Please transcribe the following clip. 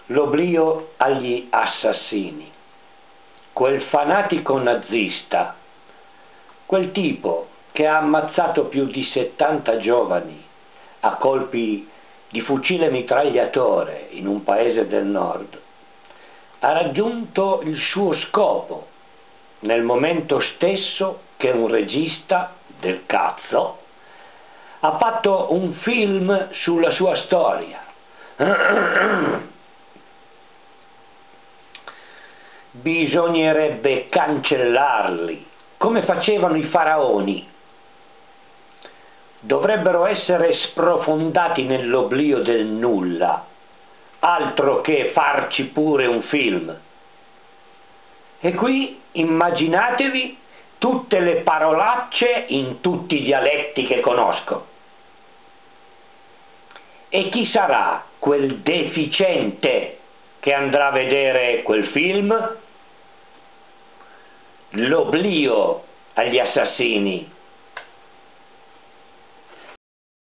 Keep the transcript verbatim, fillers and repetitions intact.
L'oblio agli assassini. Quel fanatico nazista, quel tipo che ha ammazzato più di settanta giovani a colpi di fucile mitragliatore in un paese del nord, ha raggiunto il suo scopo nel momento stesso che un regista del cazzo ha fatto un film sulla sua storia. Bisognerebbe cancellarli, come facevano i faraoni. Dovrebbero essere sprofondati nell'oblio del nulla, altro che farci pure un film. E qui immaginatevi tutte le parolacce in tutti i dialetti che conosco. E chi sarà quel deficiente che andrà a vedere quel film? L'oblio agli assassini.